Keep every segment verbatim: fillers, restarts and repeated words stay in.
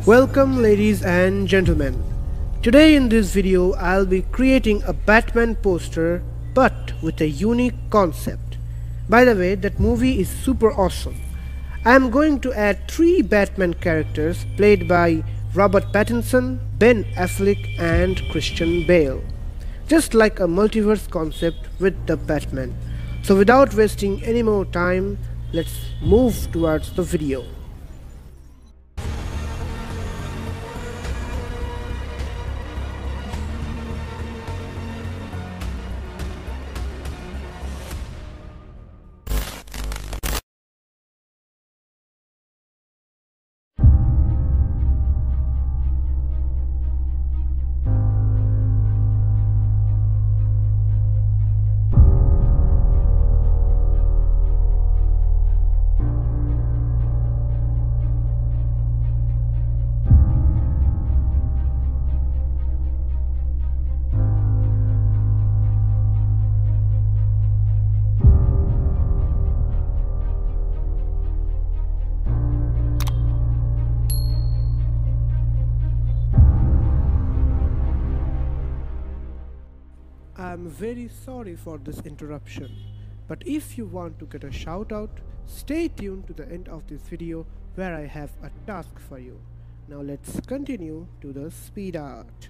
Welcome ladies and gentlemen. Today in this video I'll be creating a Batman poster but with a unique concept. By the way, that movie is super awesome. I'm going to add three Batman characters played by Robert Pattinson, Ben Affleck and Christian Bale. Just like a multiverse concept with the Batman. So without wasting any more time, let's move towards the video. I'm very sorry for this interruption, but if you want to get a shout out, stay tuned to the end of this video where I have a task for you. Now let's continue to the speed art.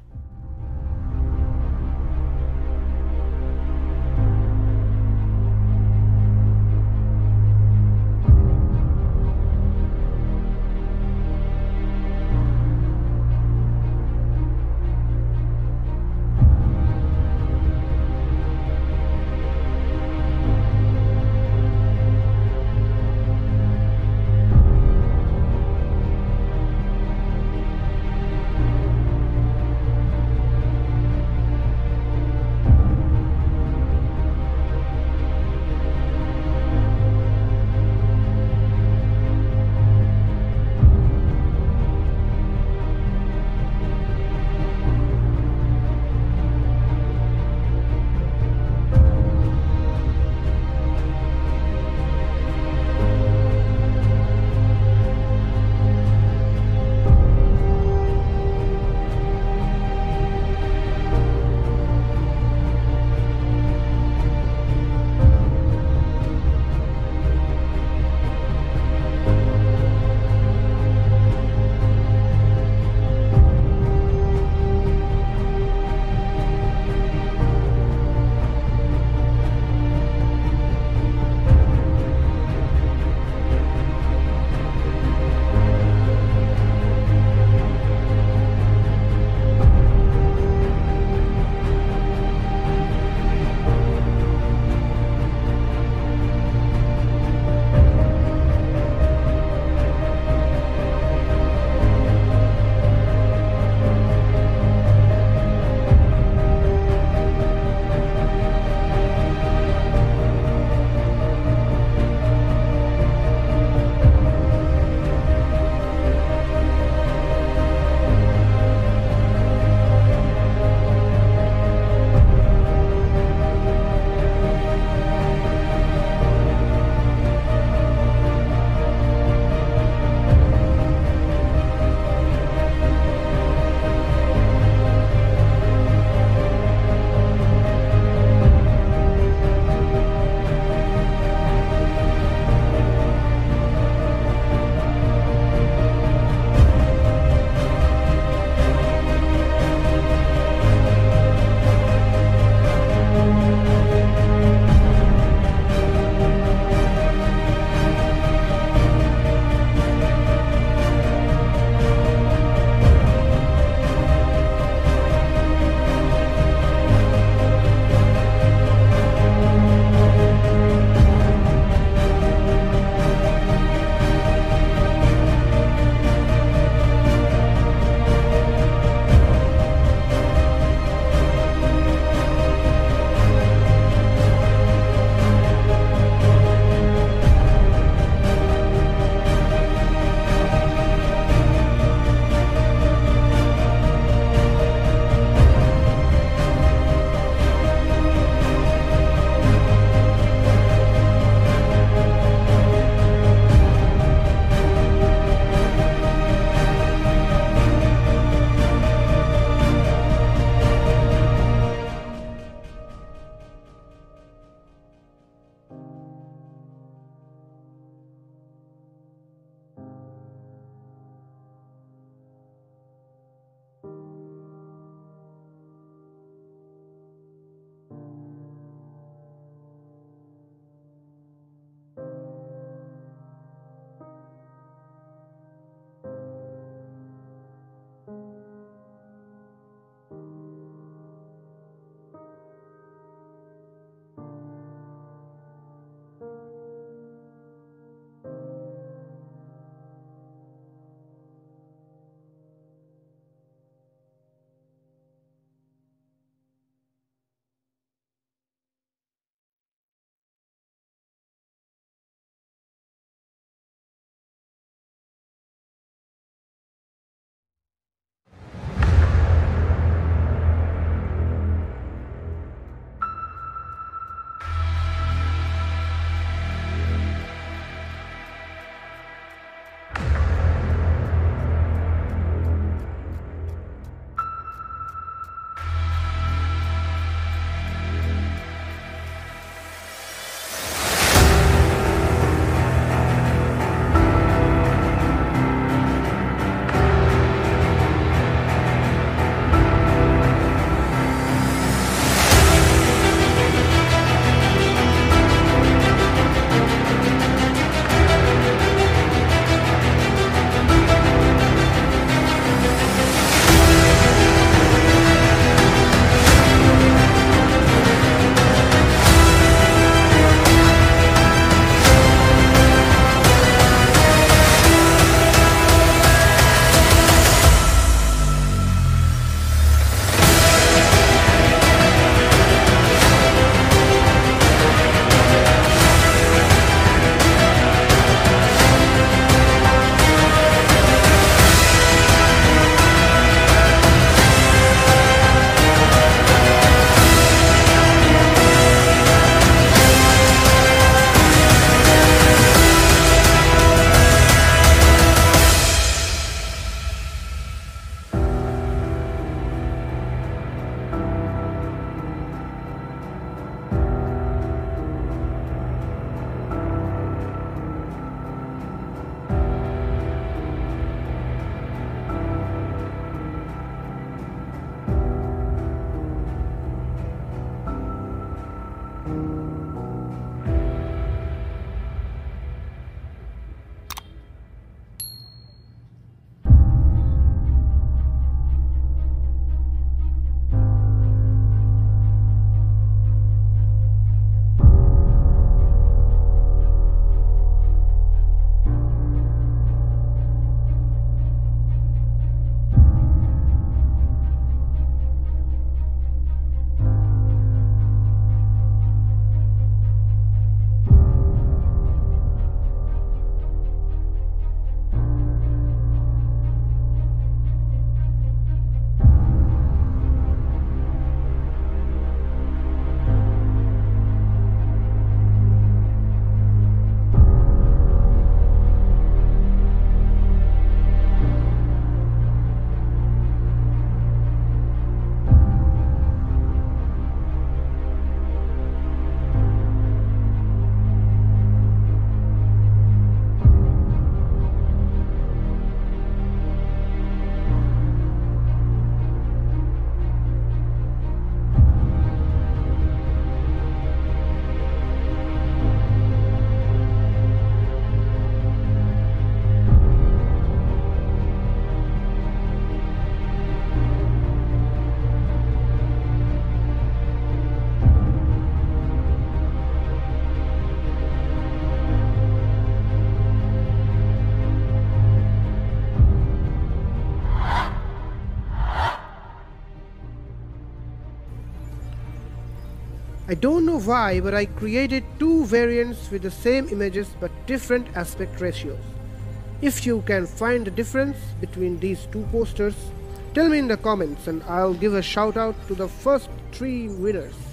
I don't know why, but I created two variants with the same images but different aspect ratios. If you can find the difference between these two posters, tell me in the comments and I'll give a shout out to the first three winners.